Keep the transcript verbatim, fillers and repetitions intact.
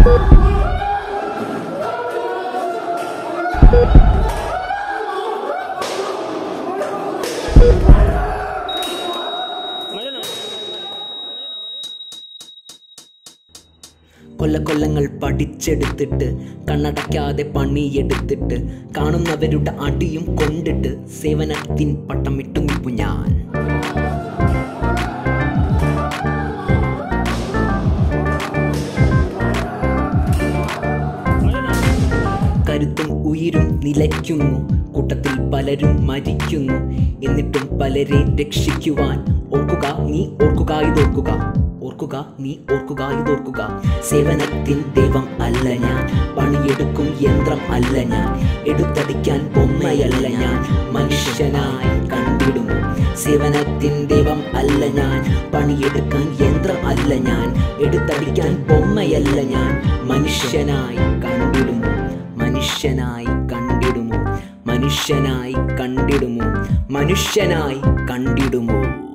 കൊല്ലക്കൊല്ലങ്ങൾ പഠിച്ചെടുത്തിട്ട് കണ്ണടയ്ക്കാതെ പണിയെടുത്തിട്ട് കാണുന്നവരുടെ അടിയും കൊണ്ടിട്ട് സേവനത്തിൻ പട്ടമിട്ടു നിൽപ്പു ഞാൻ. കരുത്തും ഉയിരും നിലയ്ക്കുന്നു, കൂട്ടത്തിൽ പലരും മരിക്കുന്നു. എന്നിട്ടും പലരെ രക്ഷിക്കുവാൻ ഓർക്കുക നീ ഓർക്കുക ഇതോർക്കുക, ഓർക്കുക നീ ഓർക്കുക ഇതോർക്കുക. സേവനത്തിൻ ദൈവം അല്ല ഞാൻ, പണിയെടുക്കും യന്ത്രം അല്ല ഞാൻ, എടുത്തടിക്കാൻ ബൊമ്മയല്ല ഞാൻ, മനുഷ്യനായി കണ്ടിടുമോ. സേവനത്തിൻ ദൈവം അല്ല ഞാൻ, പണിയെടുക്കാൻ യന്ത്രം അല്ല ഞാൻ, എടുത്തടിക്കാൻ ബൊമ്മയല്ല ഞാൻ, മനുഷ്യനായി കണ്ടിടുമോ. മനുഷ്യനായി കണ്ടിടുമോ, മനുഷ്യനായി കണ്ടിടുമോ, മനുഷ്യനായി കണ്ടിടുമോ.